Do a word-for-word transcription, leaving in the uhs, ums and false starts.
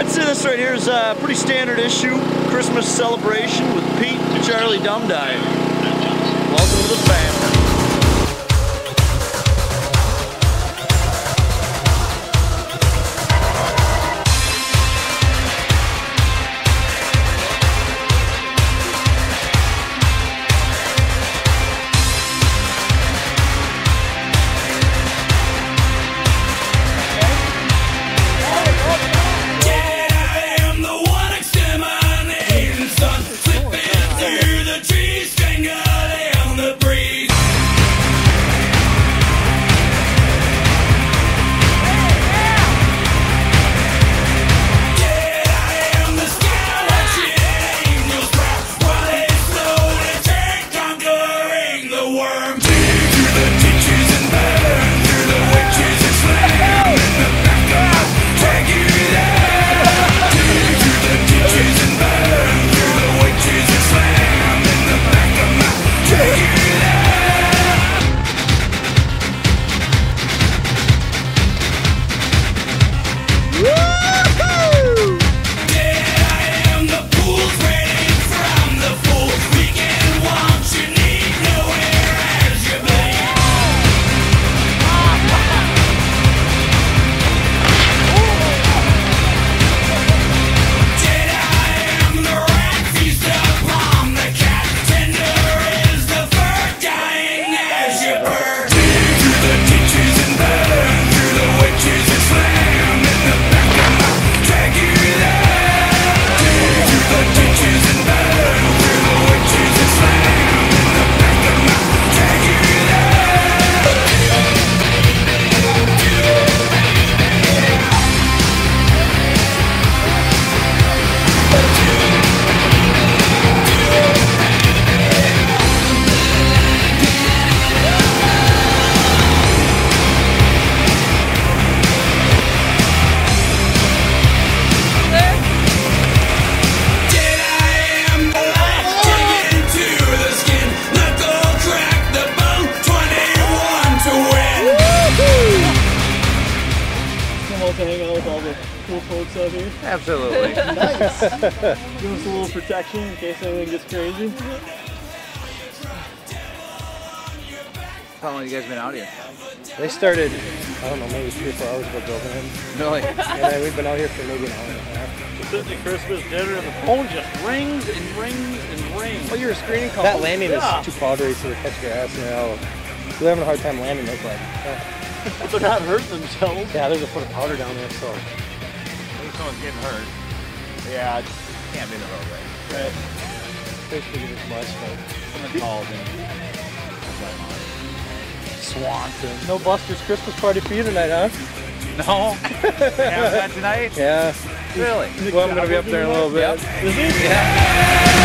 see this right here is a pretty standard issue Christmas celebration with Pete and Charlie Dumdye. Welcome to the family. To hang out with all the cool folks out here. Absolutely. Nice. Give us a little protection in case anything gets crazy. How long have you guys been out here? They started, I don't know, maybe three or four hours ago building them. Really? Yeah, we've been out here for maybe an hour and a half. We're sitting at Christmas dinner and the phone just rings and rings and rings. Oh, you're a screening call? That landing yeah. is too powdery, so they catch grass, you know. They're having a hard time landing those like. Oh. But they're not hurting themselves. Yeah, there's a foot of powder down there, so. Maybe someone's getting hurt. Yeah, it can't be the roadway. Right. Basically, just much, but. Someone called in. Swanson. No Buster's Christmas party for you tonight, huh? No. Have that tonight? Yeah. Really? Well, I'm going to be up there in a little bit. Yep. Is he? Yeah.